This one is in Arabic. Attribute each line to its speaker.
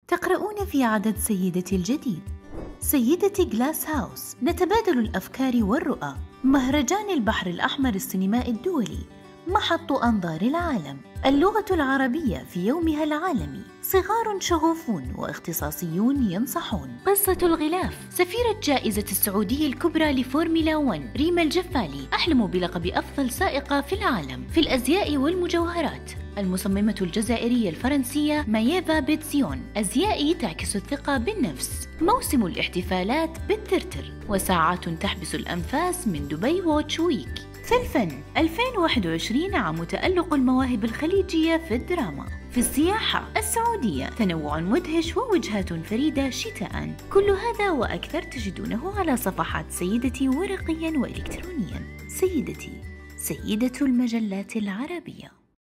Speaker 1: تقرؤون في عدد سيدتي الجديد. سيدتي جلاس هاوس، نتبادل الأفكار والرؤى. مهرجان البحر الأحمر السينمائي الدولي، محط أنظار العالم. اللغة العربية في يومها العالمي. صغار شغوفون واختصاصيون ينصحون. قصة الغلاف. سفيرة جائزة السعودية الكبرى لفورمولا 1 ريما الجفالي أحلم بلقب أفضل سائقة في العالم. في الأزياء والمجوهرات، المصممة الجزائرية الفرنسية ماييفا بيتسيون، أزياء تعكس الثقة بالنفس. موسم الاحتفالات بالترتر، وساعات تحبس الأنفاس من دبي ووتش ويك. في الفن، 2021 عام تألق المواهب الخليجية في الدراما. في السياحة، السعودية تنوع مدهش ووجهات فريدة شتاء. كل هذا وأكثر تجدونه على صفحات سيدتي ورقيا وإلكترونيا. سيدتي، سيدة المجلات العربية.